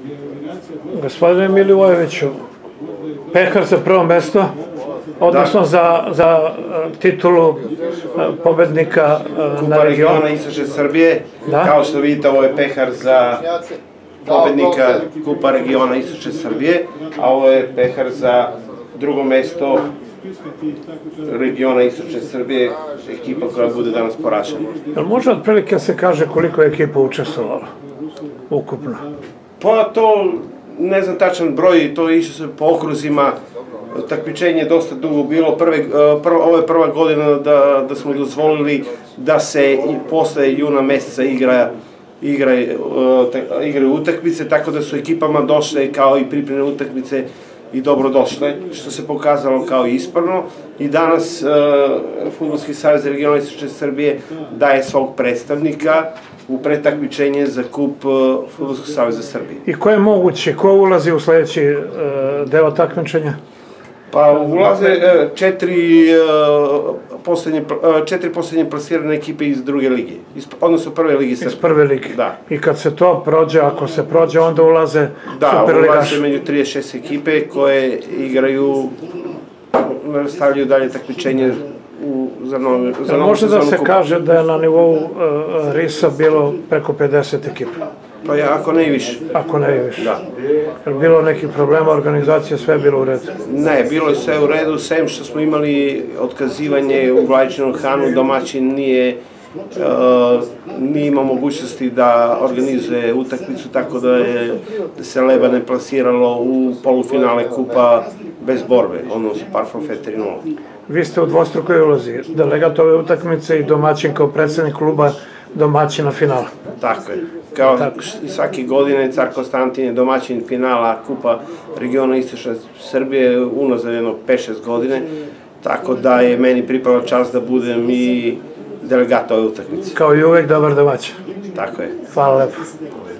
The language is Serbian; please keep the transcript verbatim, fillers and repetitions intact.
Gospodine Milivojeviću, pehar za prvo mesto, odnosno za titulu pobednika na regionu. Kupa regiona Istočne Srbije, kao što vidite ovo je pehar za pobednika Kupa regiona Istočne Srbije, a ovo je pehar za drugo mesto regiona Istočne Srbije, ekipa koja bude danas poražena. Jel može otprilike se kaže koliko je ekipa učestvovala ukupno? Pa to, ne znam tačan broj, to je išlo se po okruzima, takmičenje je dosta dugo bilo, ovo je prva godina da smo dozvolili da se posle juna meseca igraju utakmice, tako da su ekipama došle kao i pripremne utakmice i dobro došle, što se pokazalo kao ispravno. I danas Fudbalski savez regiona Istočne Srbije daje svog predstavnika u pretakmičenje za kup Fudbalskog saveza Srbije. I ko je moguće, ko ulazi u sledeći deo takmičenja? Pa ulaze četiri poslednje plasirane ekipe iz druge lige, odnosno prve lige Srbije. Iz prve lige. Da. I kad se to prođe, ako se prođe, onda ulaze superligaši. Da, ulaze među trideset šest ekipe koje igraju, stavljaju dalje takmičenje za novu sezonu. Može da se kaže da je na nivou RIS-a bilo preko pedeset ekipa? Pa ja, ako ne i više. Ako ne i više. Da. Je li bilo nekih problema, organizacija, sve je bilo u redu? Ne, bilo je sve u redu, sem što smo imali otkazivanje u Vladičinom Hanu, domaćin nije nije imao mogućnosti da organizuje utakmicu, tako da se Lebane plasiralo u polufinale kupa bez borbe, odnosno par forfait tri nula. Vi ste u dvostrukoj ulozi, delegat ove utakmice i domaćin kao predsednik kluba domaćina finala. Tako je. Kao i svake godine, Car Konstantin je domaćin finala Kupa regiona Istočne Srbije unazad jedno pet šest godine, tako da je meni pripala čast da budem i delegat ove utakmice. Kao i uvek, dobar domaćin. Tako je. Hvala lepo.